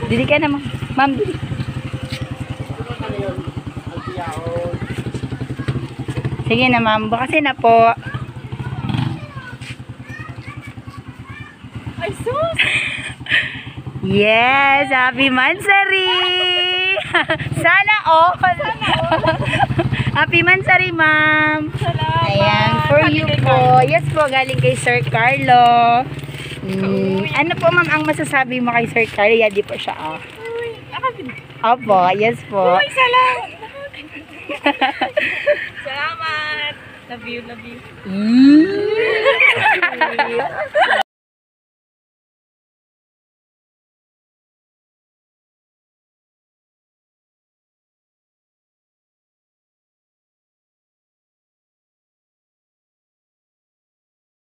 Dili ka na, ma'am. Ma'am, dili. Sige na, ma'am. Bukasin na po. Ay, sus! Yes! Happy Mansari! Sana all! Happy Mansari, ma'am! Salamat! Ayan, for you po. Yes po, galing kay Sir Carlo. Ano po, ma'am, ang masasabi mo kay Sir Carlo? Yadi po siya, oh. Uy, akin. Opo, yes po. Uy, salamat! Salamat! Love you, love you.